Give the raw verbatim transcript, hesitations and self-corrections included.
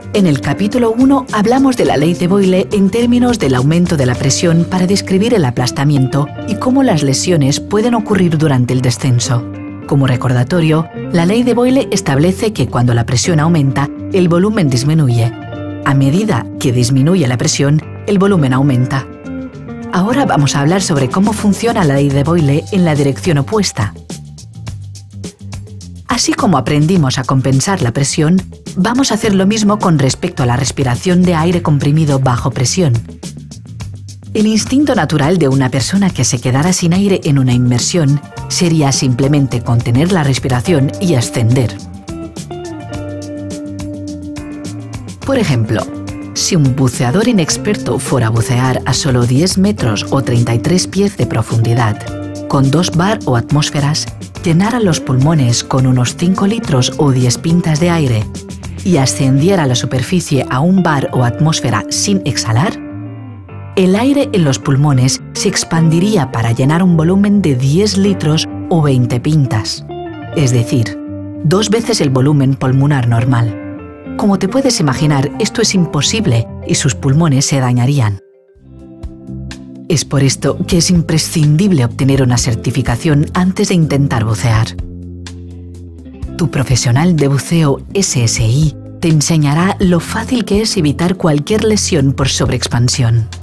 En el capítulo uno hablamos de la ley de Boyle en términos del aumento de la presión para describir el aplastamiento y cómo las lesiones pueden ocurrir durante el descenso. Como recordatorio, la ley de Boyle establece que cuando la presión aumenta, el volumen disminuye. A medida que disminuye la presión, el volumen aumenta. Ahora vamos a hablar sobre cómo funciona la ley de Boyle en la dirección opuesta. Así como aprendimos a compensar la presión, vamos a hacer lo mismo con respecto a la respiración de aire comprimido bajo presión. El instinto natural de una persona que se quedara sin aire en una inmersión sería simplemente contener la respiración y ascender. Por ejemplo, si un buceador inexperto fuera a bucear a solo diez metros o treinta y tres pies de profundidad, con dos bar o atmósferas, llenara los pulmones con unos cinco litros o diez pintas de aire y ascendiera a la superficie a un bar o atmósfera sin exhalar, el aire en los pulmones se expandiría para llenar un volumen de diez litros o veinte pintas, es decir, dos veces el volumen pulmonar normal. Como te puedes imaginar, esto es imposible y sus pulmones se dañarían. Es por esto que es imprescindible obtener una certificación antes de intentar bucear. Tu profesional de buceo S S I te enseñará lo fácil que es evitar cualquier lesión por sobreexpansión.